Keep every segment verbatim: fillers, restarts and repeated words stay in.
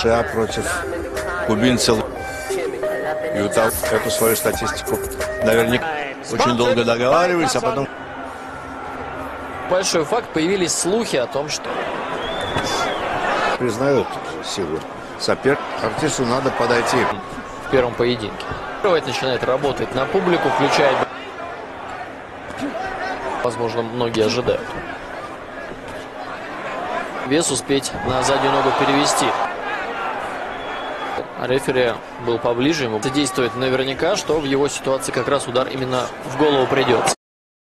США против кубинцев. И вот эту свою статистику наверняка очень долго договаривались, а потом... Большой факт, появились слухи о том, что... Признают силу соперника. Артисту надо подойти. В первом поединке. Начинает работать на публику, включает... Возможно, многие ожидают. Вес успеть на заднюю ногу перевести. Рефери был поближе, ему действует наверняка, что в его ситуации как раз удар именно в голову придется.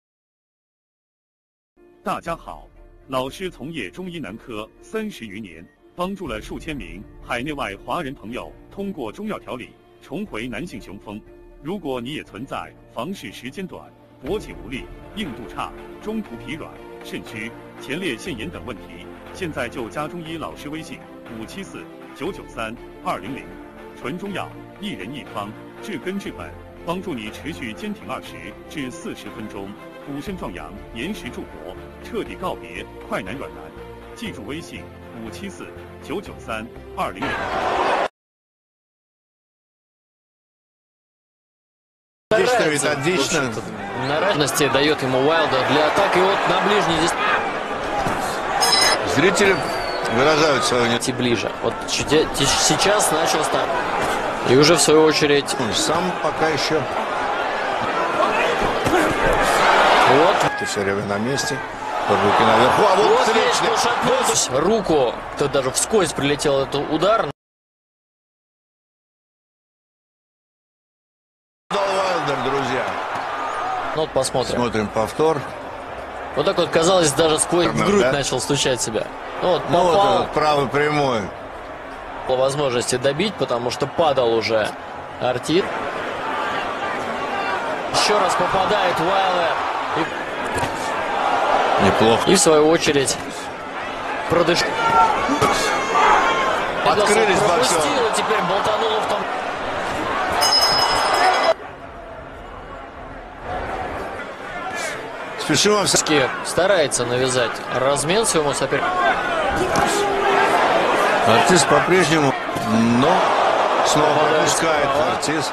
大家好，老师从业中医男科三十余年，帮助了数千名海内外华人朋友通过中药调理重回男性雄风。如果你也存在房事时间短、勃起无力、硬度差、中途疲软、肾虚、前列腺炎等问题，现在就加中医老师微信五七四九九三二零零，纯中药，一人一方，治根治本，帮助你持续坚挺二十至四十分钟，补肾壮阳，延时助勃，彻底告别快男软男。记住微信五七四九九三二零零。 Методично. Наравности дает ему Уайлдер для атаки вот на ближней здесь. Зрители выражают свою идти ближе. Вот сейчас начал старт. И уже в свою очередь... Он сам пока еще... Вот. Ты все время на месте. Руки наверху. А вот, вот встречный. Руку. Кто даже вскользь прилетел этот удар. Друзья. Ну вот посмотрим. Смотрим повтор. Вот так вот, казалось, даже сквозь в грудь да? начал стучать себя. Ну вот, ну, попал. вот этот правый прямой. По возможности добить, потому что падал уже Артис. Еще раз попадает Уайлдер. И... Неплохо. И в свою очередь продыш... Открылись пропустил, и теперь болтануло в том... Спешим все. Старается навязать размен своему сопернику. Артис по-прежнему, но снова пропускает Артис.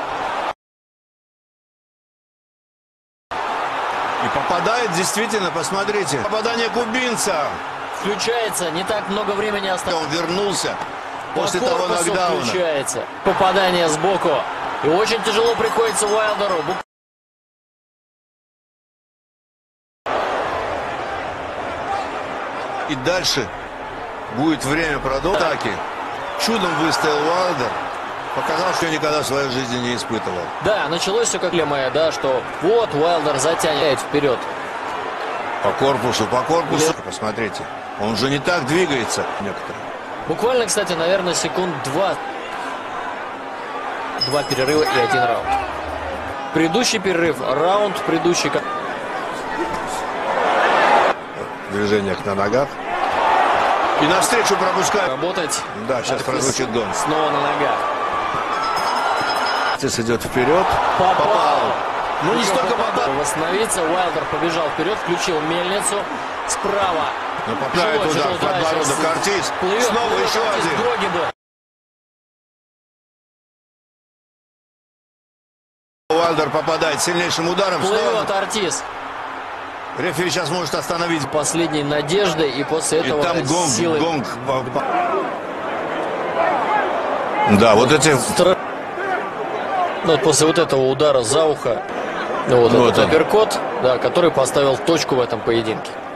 И попадает действительно, посмотрите. Попадание кубинца. Включается, не так много времени осталось. Он вернулся По после того нокдауна. Включается. Попадание сбоку. И очень тяжело приходится Уайлдеру. И дальше будет время продолжить атаки. Чудом выстоял Уайлдер. Показал, что никогда в своей жизни не испытывал. Да, началось все как моя, да, что вот Уайлдер затянет вперед. По корпусу, по корпусу. Лет. Посмотрите, он уже не так двигается некоторые. Буквально, кстати, наверное, секунд два. Два перерыва и один раунд. Предыдущий перерыв, раунд предыдущий... Движениях на ногах. И навстречу пропускает. Работать. Да, сейчас прозвучит гон. Снова на ногах. Артис идет вперед. Попал. попал. Ну не столько попал. Восстановиться. Уайлдер побежал вперед, включил мельницу. Справа. Но попадает удар в подбородок. Артис. Плывет, Снова плывет, еще Артис один. Уайлдер попадает сильнейшим ударом. Плывет Артис. Рефери сейчас может остановить. Последней надежды, и после этого... И там гонг, силы... гонг. Да, вот эти... Стр... Ну, вот после вот этого удара за ухо, ну, вот, вот этот апперкот, да, который поставил точку в этом поединке.